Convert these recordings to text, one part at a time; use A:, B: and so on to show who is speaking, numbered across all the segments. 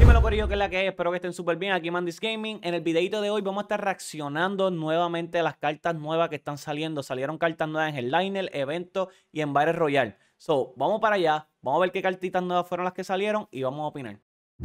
A: Dímelo, corillo, que es la que hay. Espero que estén súper bien. Aquí Mandis Gaming. En el videito de hoy vamos a estar reaccionando nuevamente a las cartas nuevas que están saliendo. Salieron cartas nuevas en Headliner, Evento y en Battle Royale. So, vamos para allá. Vamos a ver qué cartitas nuevas fueron las que salieron y vamos a opinar.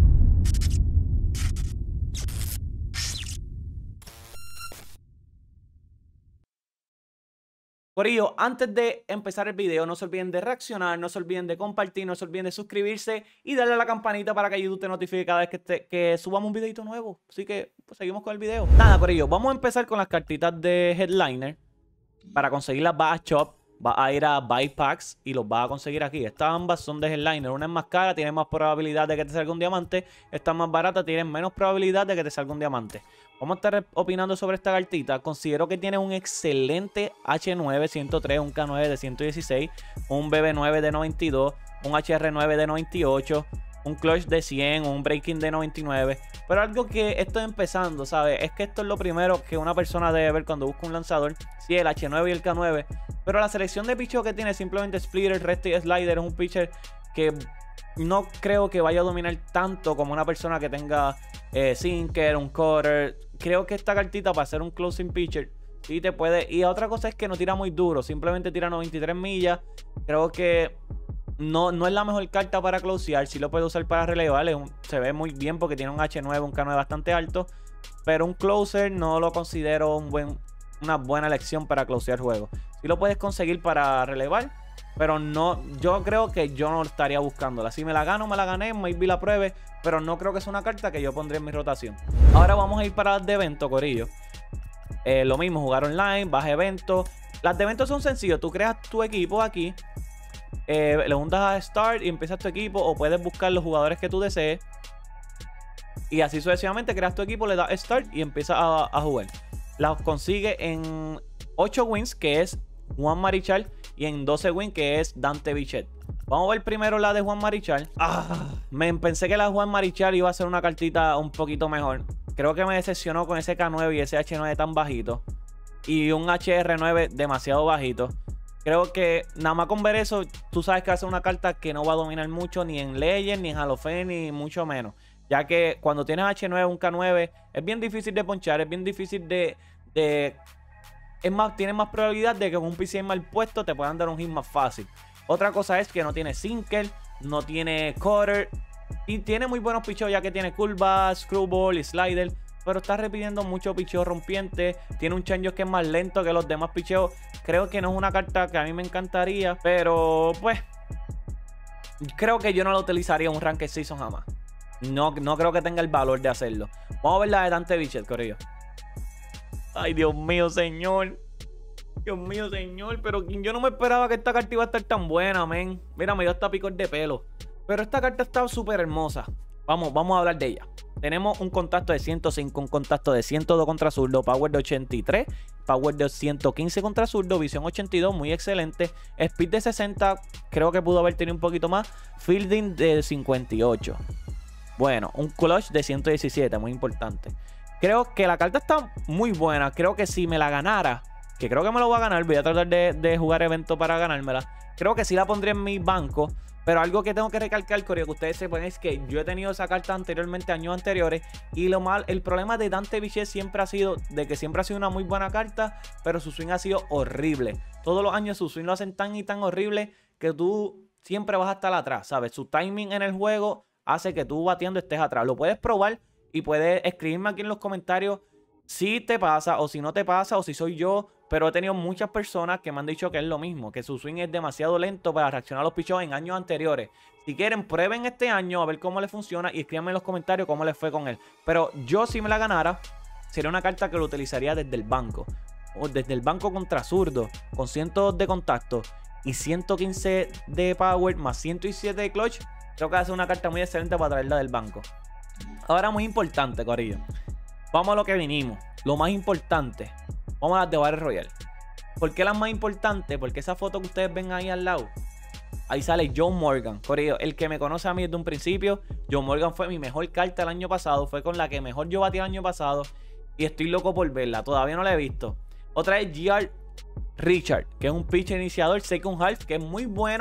A: Corillo, antes de empezar el video, no se olviden de reaccionar, no se olviden de compartir, no se olviden de suscribirse y darle a la campanita para que YouTube te notifique cada vez que subamos un videito nuevo. Así que pues, seguimos con el video. Nada, Corillo, vamos a empezar con las cartitas de Headliner. Para conseguirlas vas a Shop, vas a ir a Buy Packs y los vas a conseguir aquí. Estas ambas son de Headliner. Una es más cara, tiene más probabilidad de que te salga un diamante. Esta es más barata, tiene menos probabilidad de que te salga un diamante. Vamos a estar opinando sobre esta cartita. Considero que tiene un excelente H9 103, un K9 de 116, un BB9 de 92, un HR9 de 98, un clutch de 100, un breaking de 99. Pero algo que estoy empezando, ¿sabes? Es que esto es lo primero que una persona debe ver cuando busca un lanzador. Sí, el H9 y el K9. Pero la selección de picheo que tiene, simplemente splitter, resto y slider, es un pitcher que no creo que vaya a dominar tanto como una persona que tenga sinker, un cutter. Creo que esta cartita para ser un closing pitcher sí te puede. Y otra cosa es que no tira muy duro, simplemente tira 93 millas. Creo que no es la mejor carta para closear. Sí lo puede usar para relevar. Se ve muy bien porque tiene un H9, un K9 bastante alto. Pero un closer no lo considero una buena elección para closear juegos. Sí lo puedes conseguir para relevar, pero no, yo creo que yo no estaría buscándola. Si me la gano, me la gané, maybe la pruebe, pero no creo que sea una carta que yo pondré en mi rotación. Ahora vamos a ir para las de evento, corillo. Lo mismo, jugar online, vas a evento. Las de evento son sencillos. Tú creas tu equipo aquí, le hundas a Start y empiezas tu equipo, o puedes buscar los jugadores que tú desees. Y así sucesivamente creas tu equipo, le das Start y empiezas a jugar. Las consigue en 8 wins, que es Juan Marichal, y en 12 wins, que es Dante Bichette. Vamos a ver primero la de Juan Marichal. Pensé que la de Juan Marichal iba a ser una cartita un poquito mejor. Creo que me decepcionó con ese K9 y ese H9 tan bajito. Y un HR9 demasiado bajito. Creo que nada más con ver eso, tú sabes que va a ser una carta que no va a dominar mucho ni en Legend, ni en Hall of Fame, ni mucho menos. Ya que cuando tienes H9, un K9, es bien difícil de ponchar, es bien difícil es más, tienes más probabilidad de que con un PCA mal puesto te puedan dar un hit más fácil. Otra cosa es que no tiene sinker, no tiene cutter y tiene muy buenos picheos, ya que tiene curva, screwball y slider, pero está repitiendo mucho picheo rompiente. Tiene un change que es más lento que los demás picheos. Creo que no es una carta que a mí me encantaría, pero pues creo que yo no la utilizaría en un Ranked Season jamás. No creo que tenga el valor de hacerlo. Vamos a ver la de Dante Bichette, corillo. Ay, Dios mío, señor. Dios mío, señor. Pero yo no me esperaba que esta carta iba a estar tan buena, men. Mira, me dio hasta picor de pelo. Pero esta carta está súper hermosa. Vamos a hablar de ella. Tenemos un contacto de 105, un contacto de 102 contra zurdo, power de 83, power de 115 contra zurdo, visión 82, muy excelente. Speed de 60, creo que pudo haber tenido un poquito más. Fielding de 58. Bueno, un clutch de 117, muy importante. Creo que la carta está muy buena. Creo que si me la ganara, que creo que me lo voy a ganar, voy a tratar de jugar evento para ganármela. Creo que sí la pondría en mi banco. Pero algo que tengo que recalcar, Corea, que ustedes sepan, es que yo he tenido esa carta anteriormente, años anteriores. Y el problema de Dante Bichette siempre ha sido de que siempre ha sido una muy buena carta, pero su swing ha sido horrible. Todos los años su swing lo hacen tan y tan horrible que tú siempre vas a estar atrás, ¿sabes? Su timing en el juego hace que tú batiendo estés atrás. Lo puedes probar y puedes escribirme aquí en los comentarios si te pasa o si no te pasa o si soy yo. Pero he tenido muchas personas que me han dicho que es lo mismo, que su swing es demasiado lento para reaccionar a los picheos en años anteriores. Si quieren, prueben este año a ver cómo le funciona y escríbanme en los comentarios cómo les fue con él. Pero yo, si me la ganara, sería una carta que lo utilizaría desde el banco. O desde el banco contra zurdo, con 102 de contacto y 115 de power más 117 de clutch. Creo que va a ser una carta muy excelente para traerla del banco. Ahora, muy importante, corillo. Vamos a lo que vinimos. Lo más importante. Vamos a las de Battle Royale. ¿Por qué las más importantes? Porque esa foto que ustedes ven ahí al lado, ahí sale John Morgan. Corillo, el que me conoce a mí desde un principio, John Morgan fue mi mejor carta el año pasado. Fue con la que mejor yo batí el año pasado. Y estoy loco por verla. Todavía no la he visto. Otra es GR Richard, que es un pitcher iniciador second half, que es muy bueno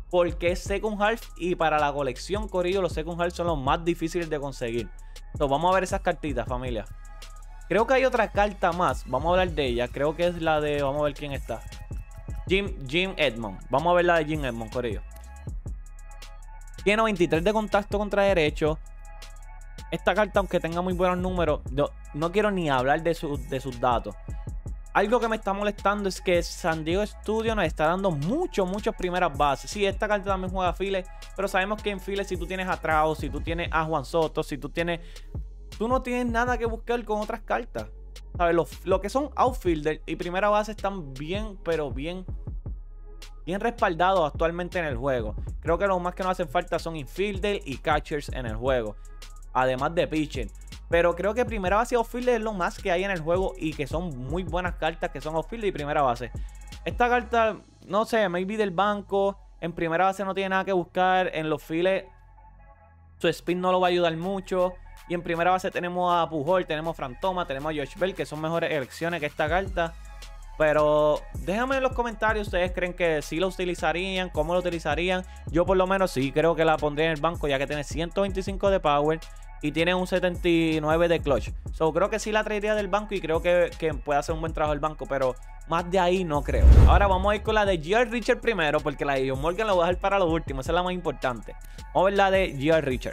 A: porque es Second Half y para la colección, corillo, los Second Half son los más difíciles de conseguir. Entonces vamos a ver esas cartitas, familia. Creo que hay otra carta más, vamos a hablar de ella. Creo que es la de, vamos a ver quién está. Jim Edmonds. Vamos a ver la de Jim Edmonds, corillo. Tiene 93 de contacto contra derecho. Esta carta, aunque tenga muy buenos números, no quiero ni hablar de sus datos. Algo que me está molestando es que San Diego Studio nos está dando muchas primeras bases. Sí, esta carta también juega files, pero sabemos que en files, si tú tienes a Trout, si tú tienes a Juan Soto, si tú tienes... Tú no tienes nada que buscar con otras cartas. ¿Sabes? Lo que son outfielder y primera base están bien, pero bien respaldados actualmente en el juego. Creo que lo más que nos hacen falta son infielder y catchers en el juego, además de pitching. Pero creo que primera base y outfielder es lo más que hay en el juego y que son muy buenas cartas que son outfielder y primera base. Esta carta, no sé, maybe del banco. En primera base no tiene nada que buscar. En los files su spin no lo va a ayudar mucho. Y en primera base tenemos a Pujol, tenemos a Frank Thomas, tenemos a Josh Bell, que son mejores elecciones que esta carta. Pero déjame en los comentarios, ¿ustedes creen que sí lo utilizarían? ¿Cómo lo utilizarían? Yo por lo menos sí creo que la pondría en el banco, ya que tiene 125 de power y tiene un 79 de clutch. So, creo que sí la traería del banco y creo que puede hacer un buen trabajo el banco, pero más de ahí no creo. Ahora vamos a ir con la de J.R. Richard primero, porque la de John Morgan la voy a dejar para lo último. Esa es la más importante. Vamos a ver la de J.R. Richard.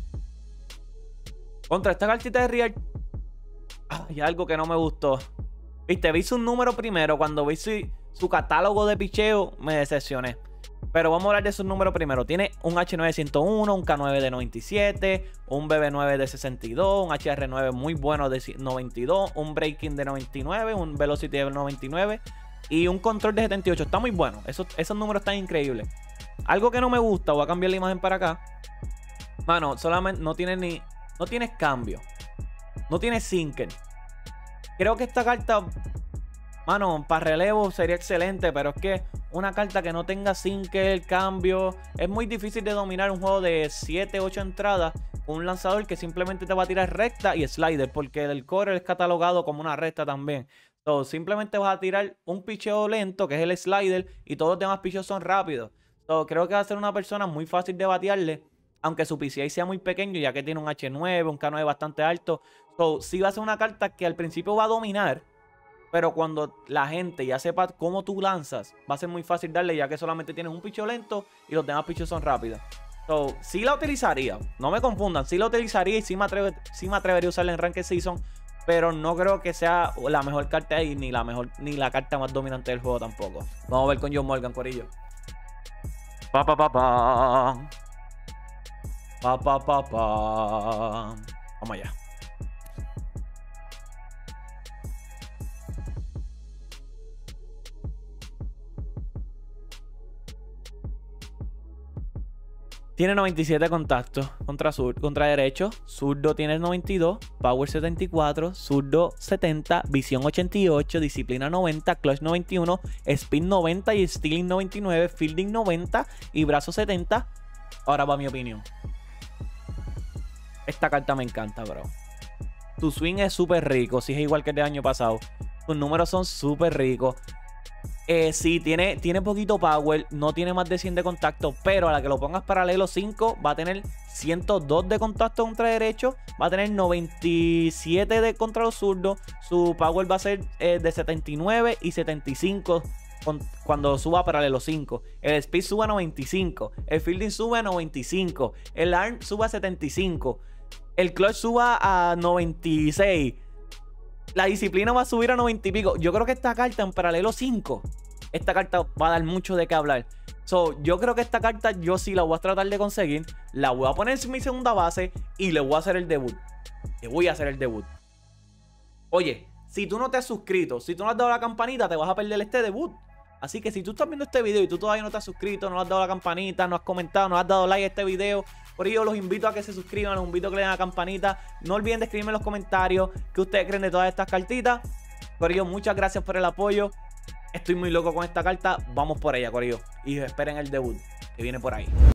A: Contra esta cartita de Real, hay algo que no me gustó. Viste, vi su número primero. Cuando vi su catálogo de picheo, me decepcioné. Pero vamos a hablar de sus números primero. Tiene un H9 de 101, un K9 de 97, un BB9 de 62, un HR9 muy bueno de 92, un Breaking de 99, un Velocity de 99 y un Control de 78. Está muy bueno. Esos números están increíbles. Algo que no me gusta, voy a cambiar la imagen para acá. Mano, solamente no tiene cambio. No tiene sinker. Creo que esta carta, mano, para relevo sería excelente, pero es que una carta que no tenga sinker, cambio, es muy difícil de dominar un juego de 7, 8 entradas con un lanzador que simplemente te va a tirar recta y slider, porque el core es catalogado como una recta también. Entonces, simplemente vas a tirar un picheo lento, que es el slider, y todos los demás picheos son rápidos. Entonces, creo que va a ser una persona muy fácil de batearle, aunque su PCI sea muy pequeño, ya que tiene un H9, un K9 bastante alto. So, sí va a ser una carta que al principio va a dominar, pero cuando la gente ya sepa cómo tú lanzas, va a ser muy fácil darle, ya que solamente tienes un picheo lento y los demás picheos son rápidos. So, sí la utilizaría, no me confundan, sí la utilizaría y sí me atrevería a usarla en Ranked Season, pero no creo que sea la mejor carta ahí, ni la carta más dominante del juego tampoco. Vamos a ver con John Morgan, corillo. Vamos allá. Tiene 97 contactos contra derecho. Zurdo tiene 92, power 74, zurdo 70, visión 88, disciplina 90, clutch 91, spin 90 y stealing 99, fielding 90 y brazo 70. Ahora va mi opinión. Esta carta me encanta, bro. Tu swing es súper rico, si es igual que el del año pasado. Tus números son súper ricos. Sí, tiene poquito power, no tiene más de 100 de contacto, pero a la que lo pongas paralelo 5 va a tener 102 de contacto contra derecho, va a tener 97 de contra los zurdos, su power va a ser de 79 y 75 cuando suba paralelo 5, el speed sube a 95, el fielding sube a 95, el arm sube a 75, el clutch suba a 96. La disciplina va a subir a 90 y pico. Yo creo que esta carta en paralelo 5, esta carta va a dar mucho de qué hablar. So, yo creo que esta carta yo sí la voy a tratar de conseguir. La voy a poner en mi segunda base y le voy a hacer el debut. Le voy a hacer el debut. Oye, si tú no te has suscrito, si tú no has dado la campanita, te vas a perder este debut. Así que si tú estás viendo este video y tú todavía no te has suscrito, no has dado la campanita, no has comentado, no has dado like a este video, por ello los invito a que se suscriban, los invito a que le den a la campanita. No olviden de escribirme en los comentarios qué ustedes creen de todas estas cartitas. Por ello, muchas gracias por el apoyo. Estoy muy loco con esta carta. Vamos por ella, corillo. Y esperen el debut que viene por ahí.